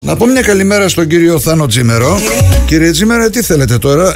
Να πω μια καλημέρα στον κύριο Θάνο Τζίμερο. Κύριε Τζίμερο, τι θέλετε τώρα?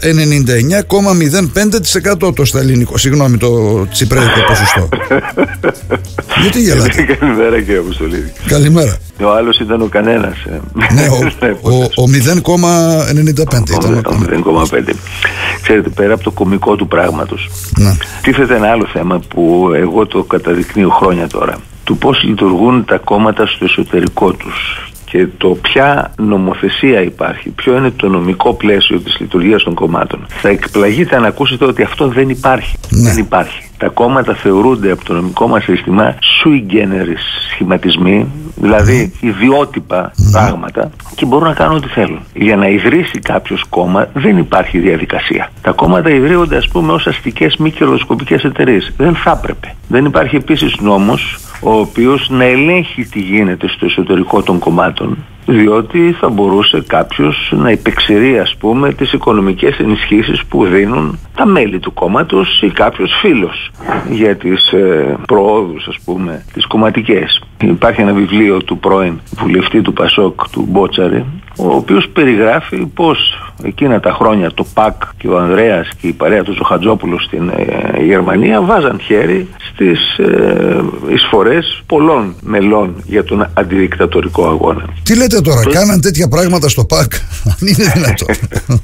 99,05% το σταλίνικο, συγγνώμη, το τσιπρέικο ποσοστό. Γιατί γελάτε? Καλημέρα, κύριε Αποστολίδη. Καλημέρα. Ο άλλος ήταν ο κανένας. Ναι, ο 0,95 ήταν. Ο 0,5. Ξέρετε, πέρα από το κωμικό του πράγματος, τίθεται ένα άλλο θέμα που εγώ το καταδεικνύω χρόνια τώρα. Του πώς λειτουργούν τα κόμματα στο εσωτερικό τους και το ποια νομοθεσία υπάρχει, ποιο είναι το νομικό πλαίσιο της λειτουργίας των κομμάτων. Θα εκπλαγείτε αν ακούσετε ότι αυτό δεν υπάρχει. Δεν υπάρχει. Τα κόμματα θεωρούνται από το νομικό μας σύστημα sui generis σχηματισμοί, δηλαδή ιδιότυπα πράγματα, και μπορούν να κάνουν ό,τι θέλουν. Για να ιδρύσει κάποιος κόμμα δεν υπάρχει διαδικασία. Τα κόμματα ιδρύονται, ας πούμε, ως αστικές μη κερδοσκοπικές εταιρείες. Δεν θα έπρεπε. Δεν υπάρχει επίσης νόμος ο οποίος να ελέγχει τι γίνεται στο εσωτερικό των κομμάτων, διότι θα μπορούσε κάποιος να υπεξηρεί, ας πούμε, τις οικονομικές ενισχύσεις που δίνουν τα μέλη του κόμματος ή κάποιος φίλος για τις προόδους, ας πούμε, τις κομματικές. Υπάρχει ένα βιβλίο του πρώην βουλευτή του Πασόκ, του Μπότσαρη, ο οποίος περιγράφει πως εκείνα τα χρόνια το ΠΑΚ και ο Ανδρέας και η παρέα του Ζωχατζόπουλου στην Γερμανία βάζαν χέρι στις εισφορές πολλών μελών για τον αντιδικτατορικό αγώνα. Τι λέτε τώρα, κάναν τέτοια πράγματα στο ΠΑΚ? Αν είναι δυνατόν.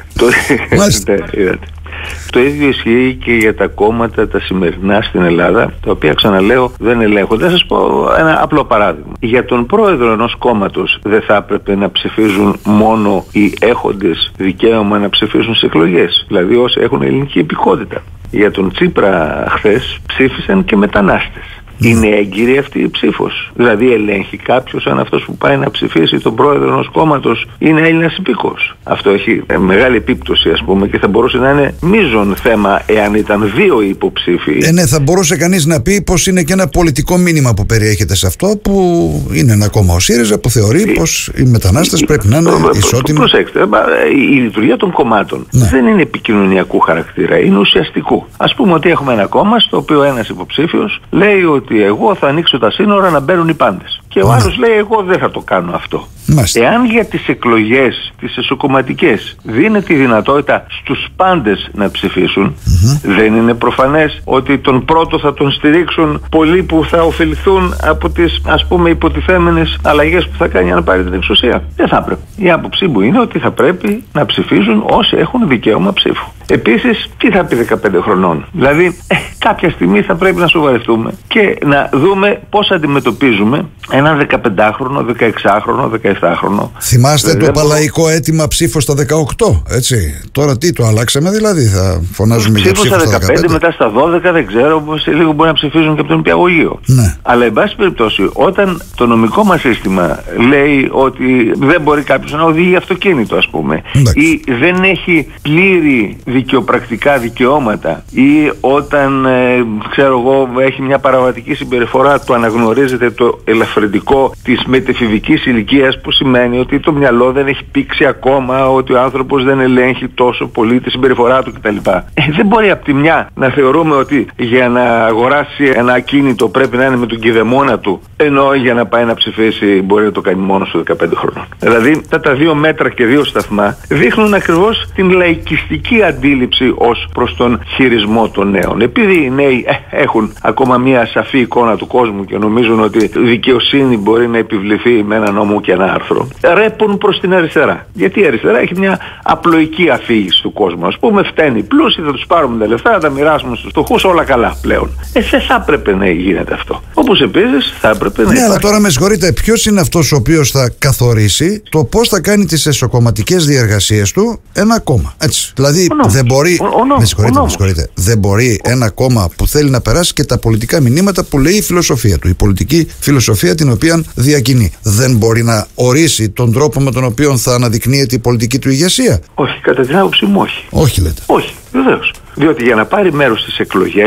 Το ίδιο ισχύει και για τα κόμματα τα σημερινά στην Ελλάδα, τα οποία, ξαναλέω, δεν ελέγχονται. Θα σας πω ένα απλό παράδειγμα. Για τον πρόεδρο ενός κόμματος δεν θα έπρεπε να ψηφίζουν μόνο οι έχοντες δικαίωμα να ψηφίσουν στις εκλογές, δηλαδή όσοι έχουν ελληνική υπηκότητα. Για τον Τσίπρα χθες ψήφισαν και μετανάστες. Είναι έγκυρη αυτή η ψήφος? Δηλαδή ελέγχει κάποιος αν αυτός που πάει να ψηφίσει τον πρόεδρο ενός κόμματος είναι Έλληνας υπήκοος? Αυτό έχει μεγάλη επίπτωση, ας πούμε, και θα μπορούσε να είναι μείζον θέμα εάν ήταν δύο υποψήφοι. Ναι, θα μπορούσε κανείς να πει πως είναι και ένα πολιτικό μήνυμα που περιέχεται σε αυτό, που είναι ένα κόμμα ο ΣΥΡΙΖΑ που θεωρεί πως οι μετανάστες πρέπει να είναι ισότιμοι. Προσέξτε, η λειτουργία των κομμάτων δεν είναι επικοινωνιακού χαρακτήρα, είναι ουσιαστικού. Ας πούμε ότι έχουμε ένα κόμμα στο οποίο ένας υποψήφιος λέει ότι εγώ θα ανοίξω τα σύνορα να μπαίνουν οι πάντες. Και ο άλλος λέει εγώ δεν θα το κάνω αυτό. Εάν για τις εκλογές, τις εσωκομματικές, δίνεται η δυνατότητα στους πάντες να ψηφίσουν, δεν είναι προφανές ότι τον πρώτο θα τον στηρίξουν πολλοί που θα ωφεληθούν από τις, ας πούμε, υποτιθέμενες αλλαγές που θα κάνει για να πάρει την εξουσία? Δεν θα πρέπει. Η άποψή μου είναι ότι θα πρέπει να ψηφίζουν όσοι έχουν δικαίωμα ψήφου. Επίσης, τι θα πει 15 χρονών? Δηλαδή, κάποια στιγμή θα πρέπει να σοβαρευτούμε και να δούμε πώς αντιμετωπίζουμε έναν 15χρονο, 16χρονο, 17χρονο. Θυμάστε το παλαϊκό αίτημα ψήφο στα 18, έτσι? Τώρα τι, το αλλάξαμε δηλαδή? Θα φωνάζουμε για ψήφο στα 15, μετά στα 12, δεν ξέρω, σε λίγο μπορεί να ψηφίζουν και από τον νηπιαγωγείο. Ναι. Αλλά, εν πάση περιπτώσει, όταν το νομικό μας σύστημα λέει ότι δεν μπορεί κάποιος να οδηγεί αυτοκίνητο, ας πούμε, ή δεν έχει πλήρη δικαιοπρακτικά δικαιώματα, ή όταν, ξέρω εγώ, έχει μια παραβατική συμπεριφορά, του αναγνωρίζεται το ελαφρυντικό της μετεφηβικής ηλικίας, που σημαίνει ότι το μυαλό δεν έχει πήξει ακόμα, ότι ο άνθρωπος δεν ελέγχει τόσο πολύ τη συμπεριφορά του κτλ. Δεν μπορεί από τη μια να θεωρούμε ότι για να αγοράσει ένα ακίνητο πρέπει να είναι με τον κηδεμόνα του, ενώ για να πάει να ψηφίσει μπορεί να το κάνει μόνο στους 15 χρονών. Δηλαδή τα δύο μέτρα και δύο σταθμά δείχνουν ακριβώς την λαϊκιστική αντίληψη ως προς τον χειρισμό των νέων. Επειδή οι νέοι έχουν ακόμα μια σαφή εικόνα του κόσμου και νομίζουν ότι η δικαιοσύνη μπορεί να επιβληθεί με ένα νόμο και ένα άρθρο, ρέπουν προς την αριστερά. Γιατί η αριστερά έχει μια απλοϊκή αφήγηση του κόσμου. Ας πούμε, φταίνει οι πλούσιοι, θα τους πάρουμε τα λεφτά, θα τα μοιράσουμε στους φτωχούς, όλα καλά πλέον. Δεν θα έπρεπε να γίνεται αυτό. Όπως επίσης θα έπρεπε να. Ναι, αλλά τώρα με συγχωρείτε, ποιος είναι αυτός ο οποίος θα καθορίσει το πώς θα κάνει τις εσωκομματικές διεργασίες του ένα κόμμα? Έτσι. Δηλαδή, δεν μπορεί. Με συγχωρείτε. Δεν μπορεί ένα κόμμα που θέλει να περάσει και τα πολιτικά μηνύματα που λέει η φιλοσοφία του, η πολιτική φιλοσοφία την οποία διακινεί, δεν μπορεί να ορίσει τον τρόπο με τον οποίο θα αναδεικνύεται η πολιτική του ηγεσία? Όχι, κατά την άποψή μου όχι. Όχι, λέτε? Όχι, βεβαίως. Διότι για να πάρει μέρος στις εκλογές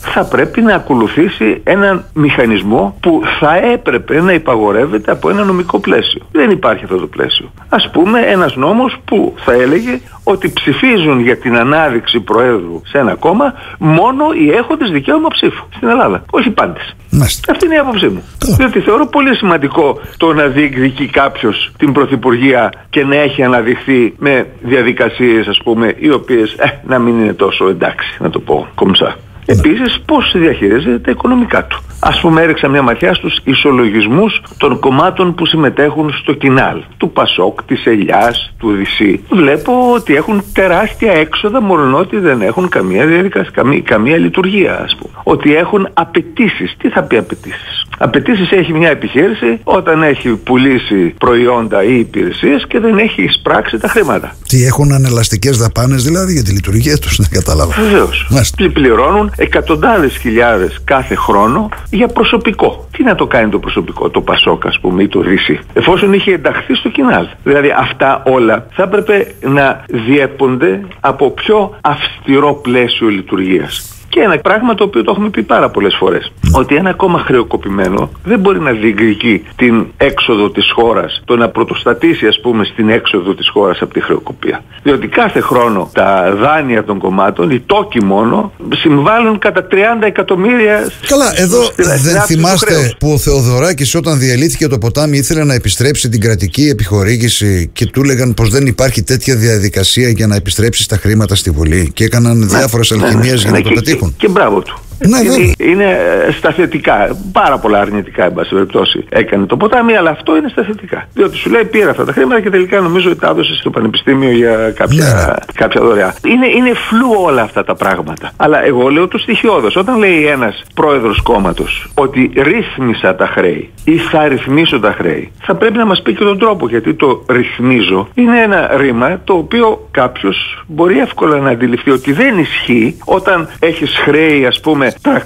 θα πρέπει να ακολουθήσει έναν μηχανισμό που θα έπρεπε να υπαγορεύεται από ένα νομικό πλαίσιο. Δεν υπάρχει αυτό το πλαίσιο. Ας πούμε ένας νόμος που θα έλεγε ότι ψηφίζουν για την ανάδειξη προέδρου σε ένα κόμμα μόνο οι έχοντες δικαίωμα ψήφου στην Ελλάδα. Όχι πάντες. Αυτή είναι η άποψή μου. Διότι θεωρώ πολύ σημαντικό το να διεκδικεί κάποιος την πρωθυπουργία και να έχει αναδειχθεί με διαδικασίες, ας πούμε, οι οποίες να μην είναι τόσο εντάξει, να το πω κομψά. Επίσης, πώς διαχειρίζεται τα οικονομικά του. Ας πούμε, έριξα μια ματιά στους ισολογισμούς των κομμάτων που συμμετέχουν στο Κινάλ. Του Πασόκ, της Ελιάς, του Δυσί. Βλέπω ότι έχουν τεράστια έξοδα, μολονότι δεν έχουν καμία διαδικασία, καμία λειτουργία, ας πούμε. Ότι έχουν απαιτήσεις. Τι θα πει απαιτήσεις? Απαιτήσεις έχει μια επιχείρηση όταν έχει πουλήσει προϊόντα ή υπηρεσίες και δεν έχει εισπράξει τα χρήματα. Τι, έχουν ανελαστικές δαπάνες δηλαδή για τη λειτουργία τους? Δεν κατάλαβα. Βεβαίως. Πληρώνουν εκατοντάδες χιλιάδες κάθε χρόνο για προσωπικό. Τι να το κάνει το προσωπικό, το Πασόκ, ας πούμε, ή το Δύση, εφόσον είχε ενταχθεί στο Κινάλ? Δηλαδή αυτά όλα θα έπρεπε να διέπονται από πιο αυστηρό πλαίσιο λειτουργίας. Και ένα πράγμα το οποίο το έχουμε πει πάρα πολλές φορές, ότι ένα κόμμα χρεοκοπημένο δεν μπορεί να διεκδικεί την έξοδο της χώρας, το να πρωτοστατήσει, ας πούμε, στην έξοδο της χώρας από τη χρεοκοπία. Διότι κάθε χρόνο τα δάνεια των κομμάτων, οι τόκοι μόνο, συμβάλλουν κατά 30 εκατομμύρια. Καλά, εδώ δεν θυμάστε που ο Θεοδωράκης όταν διαλύθηκε το ποτάμι ήθελε να επιστρέψει την κρατική επιχορήγηση και του έλεγαν πως δεν υπάρχει τέτοια διαδικασία για να επιστρέψει τα χρήματα στη Βουλή και έκαναν διάφορες αλχημίες για να το πετύχουν. Και μπράβο του. Είναι στα θετικά. Πάρα πολλά αρνητικά, εν πάση περιπτώσει, έκανε το ποτάμι, αλλά αυτό είναι στα θετικά. Διότι σου λέει πήρα αυτά τα χρήματα και τελικά νομίζω ότι τα έδωσε στο πανεπιστήμιο για κάποια δωρεά. Είναι φλού όλα αυτά τα πράγματα. Αλλά εγώ λέω το στοιχειώδες. Όταν λέει ένας πρόεδρος κόμματος ότι ρύθμισα τα χρέη ή θα ρυθμίσω τα χρέη, θα πρέπει να μας πει και τον τρόπο. Γιατί το ρυθμίζω είναι ένα ρήμα το οποίο κάποιος μπορεί εύκολα να αντιληφθεί ότι δεν ισχύει όταν έχεις χρέη, ας πούμε,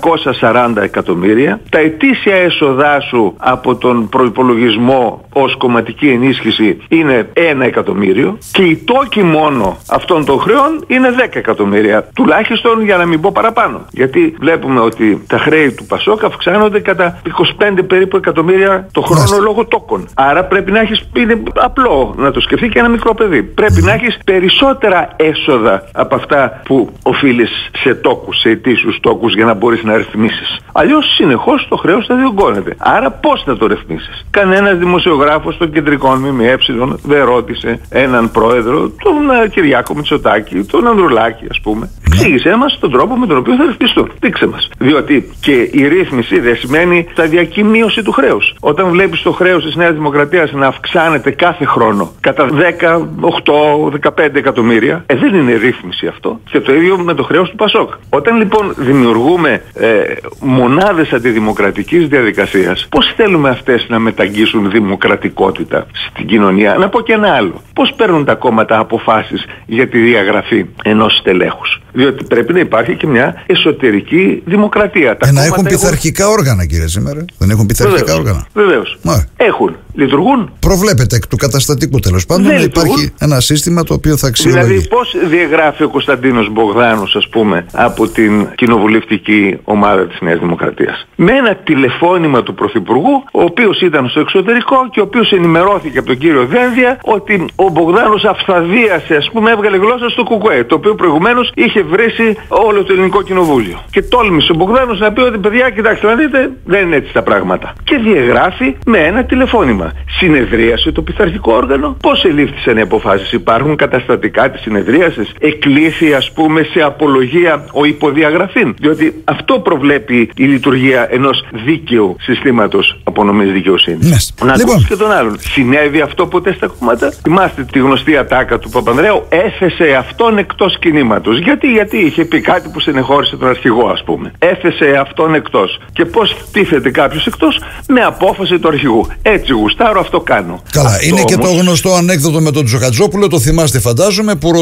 340 εκατομμύρια, τα ετήσια έσοδά σου από τον προϋπολογισμό ως κομματική ενίσχυση είναι 1 εκατομμύριο και οι τόκοι μόνο αυτών των χρεών είναι 10 εκατομμύρια, τουλάχιστον, για να μην πω παραπάνω. Γιατί βλέπουμε ότι τα χρέη του Πασόκ αυξάνονται κατά 25 περίπου εκατομμύρια το χρόνο λόγω τόκων. Άρα πρέπει να έχεις, είναι απλό να το σκεφτεί και ένα μικρό παιδί, πρέπει να έχεις περισσότερα έσοδα από αυτά που οφείλεις σε τόκους, σε ετήσιους τόκους, για να μπορείς να ρυθμίσεις. Αλλιώς συνεχώς το χρέος θα διωγγώνεται. Άρα πώς θα το ρυθμίσεις? Κανένας δημοσιογράφος των κεντρικών ΜΜΕ δεν ρώτησε έναν πρόεδρο, τον Κυριάκο Μητσοτάκη, τον Ανδρουλάκη, ας πούμε. Εξήγησέ μας τον τρόπο με τον οποίο θα ρυθμιστούν. Δείξε μας. Διότι και η ρύθμιση δεν σημαίνει σταδιακή μείωση του χρέους. Όταν βλέπεις το χρέος της Νέας Δημοκρατίας να αυξάνεται κάθε χρόνο κατά 10, 8, 15 εκατομμύρια, δεν είναι ρύθμιση αυτό. Και το ίδιο με το χρέος του Πασόκ. Όταν λοιπόν δημιουργούμε μονάδες αντιδημοκρατικής διαδικασίας, πώς θέλουμε αυτές να μεταγγίσουν δημοκρατικότητα στην κοινωνία? Να πω και ένα άλλο. Πώς παίρνουν τα κόμματα αποφάσεις για τη διαγραφή ενός στελέχους? Διότι πρέπει να υπάρχει και μια εσωτερική δημοκρατία. Να έχουν πειθαρχικά όργανα, κύριε σήμερα. Δεν έχουν πειθαρχικά όργανα? Βεβαίως. Έχουν. Λειτουργούν. Προβλέπεται εκ του καταστατικού, τέλος πάντων, να υπάρχει ένα σύστημα το οποίο θα αξιολογεί. Δηλαδή, πώς διαγράφει ο Κωνσταντίνος Μπογδάνος, ας πούμε, από την κοινοβουλευτική ομάδα της Νέας Δημοκρατίας? Με ένα τηλεφώνημα του Πρωθυπουργού, ο οποίος ήταν στο εξωτερικό και ο οποίος ενημερώθηκε από τον κύριο Δένδια ότι ο Μπογδάνος αυθαδίασε, ας πούμε, έβγαλε γλώσσα στο ΚΚΕ, το οποίο προηγουμένως είχε βρίσει όλο το ελληνικό κοινοβούλιο. Και τόλμησε ο Μπογδάνος να πει ότι, παιδιά, κοιτάξτε να δείτε, δεν είναι έτσι τα πράγματα. Και διαγράφει με ένα τηλεφώνημα. Συνεδρίασε το πειθαρχικό όργανο. Πώς ελήφθησαν οι αποφάσεις? Υπάρχουν καταστατικά της συνεδρίασης? Εκλήθη, ας πούμε, σε απολογία ο υποδιαγραφήν? Διότι αυτό προβλέπει η λειτουργία ενός δίκαιου συστήματος απονομής δικαιοσύνης. Να ακούσει και τον άλλον. Συνέβη αυτό ποτέ στα κόμματα? Θυμάστε τη γνωστή ατάκα του Παπανδρέου? Έθεσε αυτόν εκτός κινήματος. Γιατί είχε πει κάτι που συνεχώρησε τον αρχηγό, ας πούμε. Έθεσε αυτόν εκτός. Και πώς τίθεται κάποιος εκτός? Με απόφαση του αρχηγού. Έτσι γουστάρω, αυτό κάνω. Καλά, αυτό είναι όμως και το γνωστό ανέκδοτο με τον Τζοχατζόπουλο, το θυμάστε φαντάζομαι, που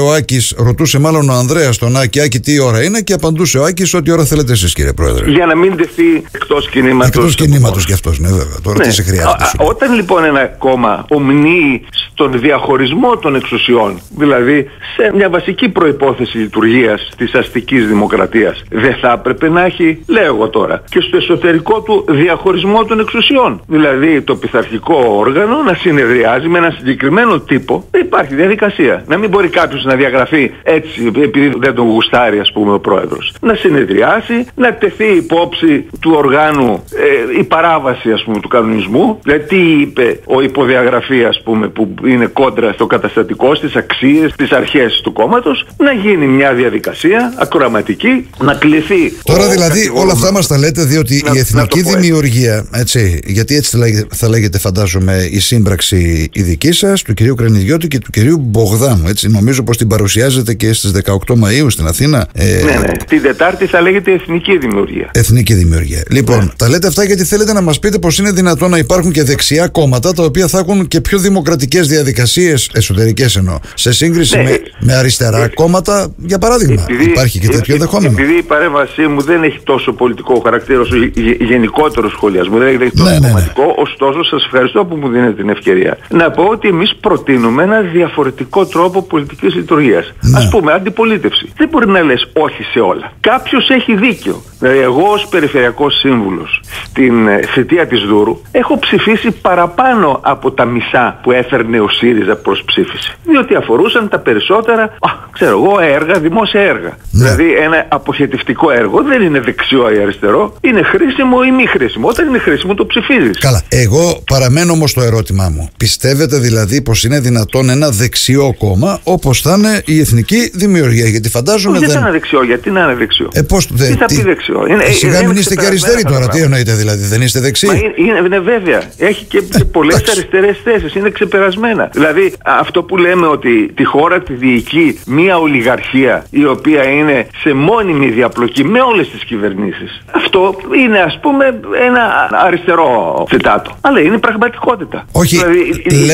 ρωτούσε μάλλον ο Ανδρέας τον Άκη, τι ώρα είναι, και απαντούσε ο Άκης ό,τι ώρα θέλετε εσείς, κύριε Πρόεδρε. Για να μην τεθεί εκτός κινήματος. Εκτός κινήματος κι αυτός, ναι, βέβαια. Τώρα τι σε χρειάζεται. Όταν λοιπόν ένα κόμμα ομνύει στον διαχωρισμό των εξουσιών, δηλαδή σε μια βασική προϋπόθεση λειτουργίας της αστικής δημοκρατίας, δεν θα έπρεπε να έχει, λέω εγώ τώρα, και στο εσωτερικό του διαχωρισμό των εξουσιών. Δηλαδή το πειθαρχικό όργανο να συνεδριάζει με ένα συγκεκριμένο τύπο, δεν υπάρχει διαδικασία. Να μην μπορεί κάποιος να διαγραφεί έτσι επειδή δεν τον γουστάρει, ας πούμε, ο πρόεδρος. Να συνεδριάσει, να τεθεί υπόψη του οργάνου η παράβαση, ας πούμε, του κανονισμού. Δηλαδή τι είπε ο υποδιαγραφή, ας πούμε, που είναι κόντρα στο καταστατικό, στις αξίες, στις αρχές του κόμματος, να γίνει μια διαδικασία ακροαματική, να κληθεί. Τώρα δηλαδή όλα αυτά μας τα λέτε διότι η εθνική δημιουργία, έτσι, γιατί έτσι θα λέγεται φαντάζομαι η σύμπραξη η δική σας, του κυρίου Κρανιδιώτη και του κυρίου Μπογδάνου, έτσι, νομίζω πως την παρουσιάζετε και στις 18 Μαΐου στην Αθήνα. Ναι. Την Τετάρτη θα λέγεται εθνική δημιουργία. Εθνική δημιουργία. Λοιπόν, τα λέτε αυτά γιατί θέλετε να μας πείτε πως είναι δυνατόν να υπάρχουν και δεξιά κόμματα τα οποία θα έχουν και πιο δημοκρατικές διαδικασίες, εσωτερικές εννοώ, σε σύγκριση με αριστερά κόμματα, για παράδειγμα. Υπάρχει και τέτοιο δεχόμενο. Επειδή η παρέμβασή μου δεν έχει τόσο πολιτικό χαρακτήρα όσο γενικότερο σχολιασμό, δεν έχει τόσο κομματικό, ωστόσο σας ευχαριστώ που μου δίνετε την ευκαιρία να πω ότι εμείς προτείνουμε ένα διαφορετικό τρόπο πολιτικής λειτουργίας. Ας πούμε, αντιπολίτευση. Δεν μπορεί να λες όχι σε όλα. Κάποιος έχει δίκιο. Δηλαδή, εγώ ως περιφερειακός σύμβουλος στην θητεία της Δούρου έχω ψηφίσει παραπάνω από τα μισά που έφερνε ο ΣΥΡΙΖΑ προς ψήφιση. Διότι αφορούσαν τα περισσότερα, έργα, δημόσια έργα. Δηλαδή, ένα αποχετευτικό έργο δεν είναι δεξιό ή αριστερό, είναι χρήσιμο ή μη χρήσιμο. Όταν είναι χρήσιμο, το ψηφίζεις. Καλά. Εγώ παραμένω όμως στο ερώτημά μου. Πιστεύετε δηλαδή πως είναι δυνατόν ένα δεξιό κόμμα όπως θα είναι η εθνική δημιουργία? Γιατί φαντάζομαι δεν θα είναι δεξιό. Γιατί να είναι δεξιό? Τι θα πει δεξιό? Σιγά μην είστε και αριστεροί τώρα. Τι εννοείτε δηλαδή? Δεν είστε δεξιοί? Είναι βέβαια. Έχει και πολλές αριστερές θέσεις. Είναι ξεπερασμένα. Δηλαδή αυτό που λέμε ότι τη χώρα τη διοικεί μια ολιγαρχία η οποία είναι σε μόνιμη διαπλοκή με όλες τις κυβερνήσεις. Αυτό είναι, ας πούμε, ένα αριστερό θετάτο. Αλλά είναι πραγματικότητα. Όχι, δηλαδή,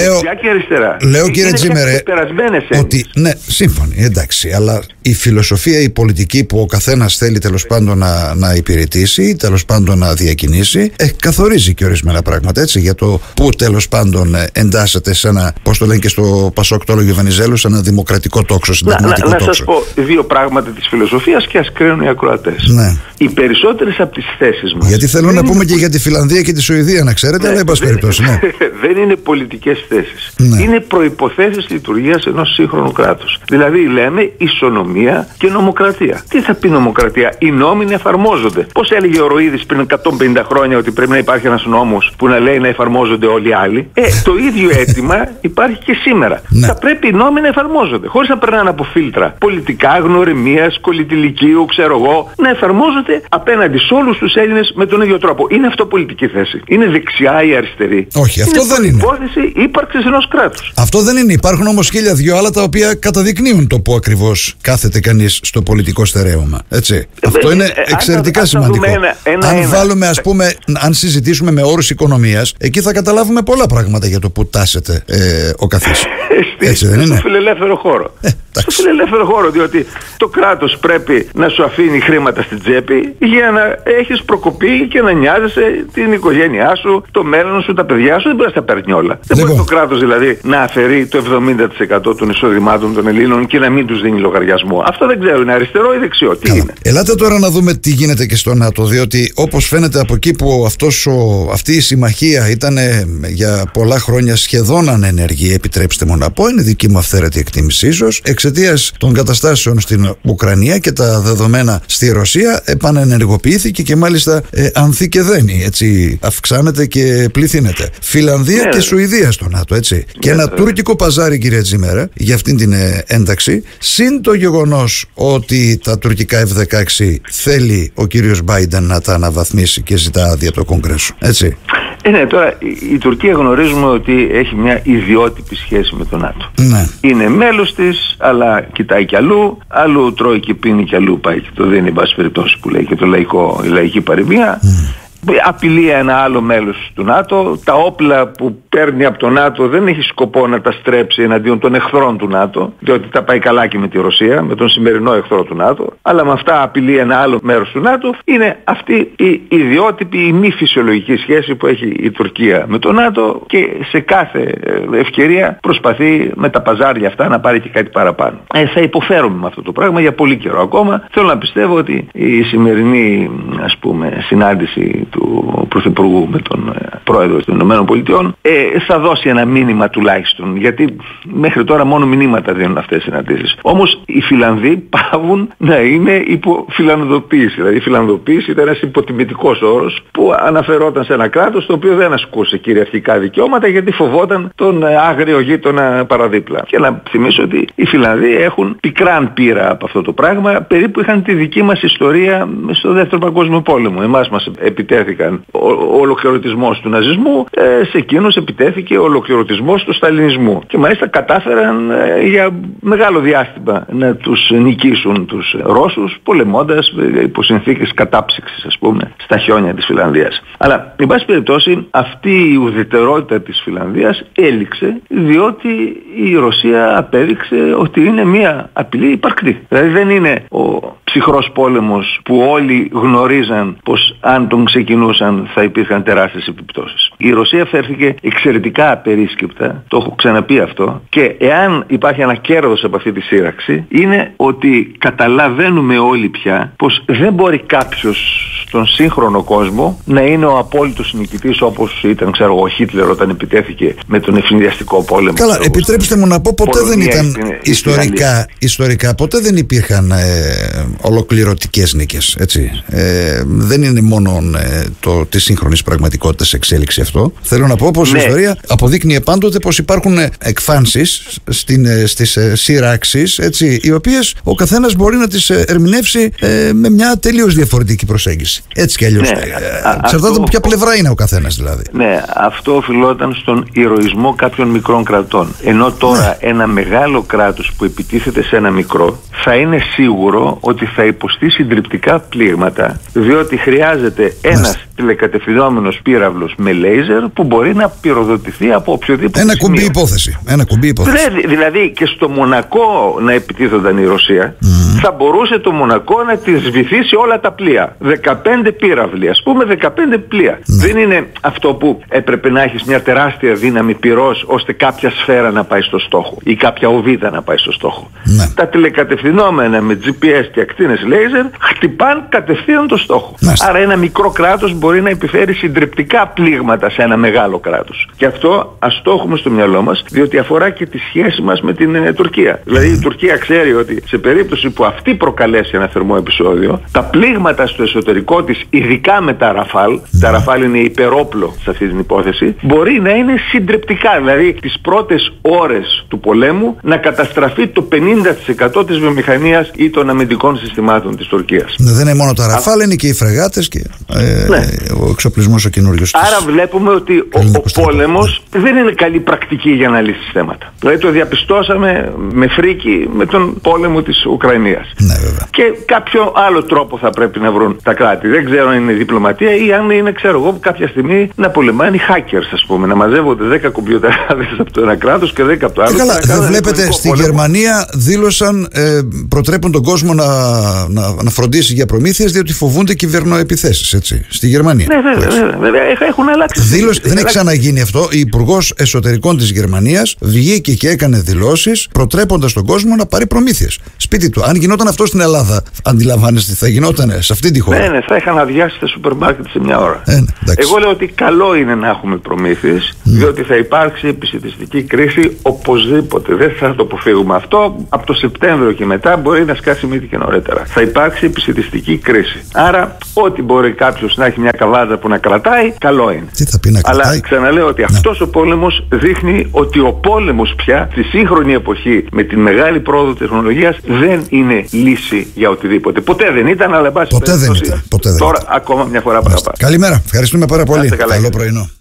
λέω κύριε Τζίμερε ότι ναι, σύμφωνοι, εντάξει, αλλά η φιλοσοφία, η πολιτική που ο καθένας θέλει τέλος πάντων να υπηρετήσει, τέλος πάντων να διακινήσει, καθορίζει και ορισμένα πράγματα, έτσι, για το που τέλος πάντων εντάσσεται σε ένα, πώς το λένε και στο Πασόκ το έλεγε ο Βενιζέλου, σε ένα δημοκρατικό τόξο, συνταγματικό τόξο. Να σας πω δύο πράγματα της φιλοσοφίας και ας κρίνουν οι ακροατές. Ναι. Οι περισσότερες από τις θέσεις μας. Γιατί θέλω να πούμε και για τη Φιλανδία και τη Σουηδία, να ξέρετε, αλλά εν πάση περιπτώσει. Ναι. Δεν είναι πολιτικές θέσεις. Ναι. Είναι προϋποθέσεις λειτουργίας ενός σύγχρονου κράτους. Δηλαδή λέμε ισονομία και νομοκρατία. Τι θα πει νομοκρατία? Οι νόμοι να εφαρμόζονται. Πώς έλεγε ο Ροίδης πριν 150 χρόνια ότι πρέπει να υπάρχει ένας νόμος που να λέει να εφαρμόζονται όλοι οι άλλοι? Το ίδιο αίτημα υπάρχει και σήμερα. Ναι. Θα πρέπει οι νόμοι να εφαρμόζονται. Χωρίς να περνάνε από φίλτρα πολιτικά, γνωριμίας, κολυτηλικίου, ξέρω εγώ, να εφαρμόζονται απέναντι σε όλους τους Έλληνες με τον ίδιο τρόπο. Είναι αυτό πολιτική θέση? Είναι δεξιά ή αριστερή? Όχι, αυτό δεν είναι. Είναι υπόθεση ύπαρξης ενός κράτους. Αυτό δεν είναι. Υπάρχουν όμως 1002 άλλα τα οποία καταδεικνύουν το που ακριβώς κάθεται κανείς στο πολιτικό στερέωμα. Έτσι. Αυτό είναι εξαιρετικά σημαντικό. Αν βάλουμε, ας πούμε, αν συζητήσουμε με όρους οικονομίας, εκεί θα καταλάβουμε πολλά πράγματα για το που τάσεται ο καθής. Έτσι δεν είναι? Στο φιλελεύθερο χώρο. Στο φιλελεύθερο χώρο, διότι το κράτος πρέπει να σου αφήνει χρήματα στην τσέπη για να έχεις προκοπή και να νοιάζεσαι την οικογένειά σου, το μέλλον σου, τα παιδιά σου. Δεν μπορεί να τα παίρνει όλα. Δεν μπορεί το κράτος δηλαδή να αφαιρεί το 70% των εισοδημάτων των Ελλήνων και να μην τους δίνει λογαριασμό. Αυτό δεν ξέρω, είναι αριστερό ή δεξιό? Τι είναι? Ελάτε τώρα να δούμε τι γίνεται και στο ΝΑΤΟ, διότι όπως φαίνεται από εκεί που αυτή η συμμαχία ήταν για πολλά χρόνια σχεδόν ανενεργή, επιτρέψτε μου να πω, είναι δική μου αυθαίρετη εκτίμηση ίσως, εξαιτίας των καταστάσεων στην Ουκρανία και τα δεδομένα στη Ρωσία, επανενεργοποιήθηκε και μάλιστα ανθεί και δένει, έτσι, αυξάνεται και πληθύνεται. Φιλανδία και Σουηδία στο ΝΑΤΟ, έτσι. Και ένα τουρκικό παζάρι, κύριε Τζίμερα, για αυτήν την ένταξη, συν το γεγονός ότι τα τουρκικά F-16 θέλει ο κύριος Μπάιντεν να τα αναβαθμίσει και ζητά άδεια το Κογκρέσο, έτσι. Ναι, τώρα η Τουρκία γνωρίζουμε ότι έχει μια ιδιότυπη σχέση με τον ΝΑΤΟ. Ναι. Είναι μέλος της, αλλά κοιτάει κι αλλού τρώει και πίνει κι αλλού πάει και το δίνει, εν πάση περιπτώσει, που λέει και η λαϊκή παροιμία. απειλεί ένα άλλο μέλος του ΝΑΤΟ. Τα όπλα που παίρνει από το ΝΑΤΟ δεν έχει σκοπό να τα στρέψει εναντίον των εχθρών του ΝΑΤΟ, διότι τα πάει καλά και με τη Ρωσία, με τον σημερινό εχθρό του ΝΑΤΟ, αλλά με αυτά απειλεί ένα άλλο μέρος του ΝΑΤΟ. Είναι αυτή η ιδιότυπη, η μη φυσιολογική σχέση που έχει η Τουρκία με το ΝΑΤΟ και σε κάθε ευκαιρία προσπαθεί με τα παζάρια αυτά να πάρει και κάτι παραπάνω. Θα υποφέρουμε με αυτό το πράγμα για πολύ καιρό ακόμα. Θέλω να πιστεύω ότι η σημερινή, ας πούμε, συνάντηση του Πρωθυπουργού με τον Πρόεδρο των ΗΠΑ θα δώσει ένα μήνυμα τουλάχιστον, γιατί μέχρι τώρα μόνο μηνύματα δίνουν αυτές οι συναντήσεις. Όμως οι Φιλανδοί πάβουν να είναι υπό φιλανδοποίηση. Δηλαδή η φιλανδοποίηση ήταν ένας υποτιμητικός όρος που αναφερόταν σε ένα κράτος το οποίο δεν ασκούσε κυριαρχικά δικαιώματα γιατί φοβόταν τον άγριο γείτονα παραδίπλα. Και να θυμίσω ότι οι Φιλανδοί έχουν πικράν πείρα από αυτό το πράγμα, περίπου είχαν τη δική μας ιστορία στο Δεύτερο Παγκόσμιο Πόλεμο. Εμάς μας επιτέθηκαν ο ολοκληρωτισμός του ναζισμού, σε εκείνους επιτέθηκε ο ολοκληρωτισμός του σταλινισμού. Και μάλιστα κατάφεραν για μεγάλο διάστημα να τους νικήσουν τους Ρώσους, πολεμώντας υπό συνθήκες κατάψυξης, ας πούμε, στα χιόνια της Φιλανδίας. Αλλά, εν πάση περιπτώσει, αυτή η ουδετερότητα της Φιλανδίας έληξε, διότι η Ρωσία απέδειξε ότι είναι μια απειλή υπαρκτή. Δηλαδή δεν είναι ο ψυχρός πόλεμος που όλοι γνωρίζαν πως αν τον ξεκινούσαν θα υπήρχαν τεράστιες επιπτώσεις. Η Ρωσία φέρθηκε εξαιρετικά απερίσκεπτα, το έχω ξαναπεί αυτό, και εάν υπάρχει ένα κέρδος από αυτή τη σύραξη είναι ότι καταλαβαίνουμε όλοι πια πως δεν μπορεί κάποιος στον σύγχρονο κόσμο να είναι ο απόλυτος νικητής όπως ήταν, ξέρω εγώ, ο Χίτλερ όταν επιτέθηκε με τον Ευνηδιαστικό πόλεμο. Καλά, επιτρέψτε μου να πω, ποτέ δεν ήταν ιστορικά, ποτέ δεν υπήρχαν ολοκληρωτικές νίκες, έτσι. Δεν είναι μόνο της σύγχρονης πραγματικότητας εξέλιξη αυτό. Θέλω να πω πως η ιστορία αποδείκνυε πάντοτε πως υπάρχουν εκφάνσεις στις σειράξεις, έτσι, οι οποίες ο καθένας μπορεί να τις ερμηνεύσει με μια τελείως διαφορετική προσέγγιση. Έτσι κι αλλιώς. Εξαρτάται από ποια πλευρά είναι ο καθένας δηλαδή. Ναι, αυτό οφειλόταν στον ηρωισμό κάποιων μικρών κρατών. Ενώ τώρα ένα μεγάλο κράτος που επιτίθεται σε ένα μικρό θα είναι σίγουρο ότι θα υποστεί συντριπτικά πλήγματα, διότι χρειάζεται ένας τηλεκατευθυνόμενος πύραυλος με λέιζερ που μπορεί να πυροδοτηθεί από οποιοδήποτε ένα κουμπί υπόθεση. Δηλαδή και στο Μονακό να επιτίθονταν η Ρωσία, θα μπορούσε το Μονακό να τη σβηθήσει όλα τα πλοία. 15 πύραυλοι, ας πούμε, 15 πλοία. Δεν είναι αυτό που έπρεπε να έχεις μια τεράστια δύναμη πυρός ώστε κάποια σφαίρα να πάει στο στόχο ή κάποια οβίδα να πάει στο στόχο. Τα τηλεκατευθυνόμενα με GPS και ακτίνες λέιζερ χτυπάν κατευθείαν το στόχο. Άρα ένα μικρό κράτος μπορεί να επιφέρει συντριπτικά πλήγματα σε ένα μεγάλο κράτος. Και αυτό ας το έχουμε στο μυαλό μας, διότι αφορά και τη σχέση μας με την Τουρκία. Δηλαδή η Τουρκία ξέρει ότι σε περίπτωση που αυτή προκαλέσει ένα θερμό επεισόδιο, τα πλήγματα στο εσωτερικό της, ειδικά με τα Ραφάλ, τα Ραφάλ είναι υπερόπλο σε αυτή την υπόθεση, μπορεί να είναι συντριπτικά. Δηλαδή τις πρώτες ώρες του πολέμου να καταστραφεί το 50% της βιομηχανίας ή των αμυντικών συστημάτων της Τουρκίας. Δεν είναι μόνο τα Ραφάλ, είναι και οι φρεγάτες και ο εξοπλισμός ο καινούριος. Άρα βλέπουμε ότι ο πόλεμος δεν είναι καλή πρακτική για να λύσει θέματα. Δηλαδή το διαπιστώσαμε με φρίκι με τον πόλεμο της Ουκρανίας. Ναι, βέβαια. Και κάποιο άλλο τρόπο θα πρέπει να βρουν τα κράτη. Δεν ξέρω αν είναι διπλωματία ή αν είναι, ξέρω εγώ, κάποια στιγμή να πολεμάνε οι hackers, ας πούμε. Να μαζεύονται 10 κομπιουτεράδες από το ένα κράτος και 10 από το άλλο. Καλά, δεν βλέπετε, στη Γερμανία δήλωσαν, προτρέπουν τον κόσμο να φροντίσει για προμήθειες, διότι φοβούνται κυβερνοεπιθέσεις, έτσι. Στη Γερμανία. Ναι, βέβαια. Έχουν αλλάξει. Δεν έχει ξαναγίνει αυτό. Η Υπουργός Εσωτερικών της Γερμανίας βγήκε και έκανε δηλώσεις προτρέποντας τον κόσμο να πάρει προμήθειες. Σπίτι του. Αν γινόταν αυτό στην Ελλάδα, αντιλαμβάνεστε, θα γινόταν σε αυτή τη χώρα. Ναι, θα είχαν αδειάσει τα σούπερ μάρκετ σε μια ώρα. Εγώ λέω ότι καλό είναι να έχουμε προμήθειες, διότι θα υπάρξει επισιτιστική κρίση οπωσδήποτε. Δεν θα το αποφύγουμε αυτό. Από το Σεπτέμβριο και μετά μπορεί να σκάσει μύτη και νωρίτερα. Θα υπάρξει επισιτιστική κρίση. Άρα, ό,τι μπορεί κάποιος να έχει μια καβάδα που να κρατάει, καλό είναι. Τι θα πει να κρατάει. Αλλά ξαναλέω ότι αυτός ο πόλεμος δείχνει ότι ο πόλεμος πια στη σύγχρονη εποχή με τη μεγάλη πρόοδο τεχνολογίας δεν είναι λύση για οτιδήποτε. Ποτέ δεν ήταν, αλλά ποτέ δεν ήταν. Τώρα ακόμα μια φορά παραπάνω. Καλημέρα. Ευχαριστούμε πάρα πολύ. Καλό πρωινό.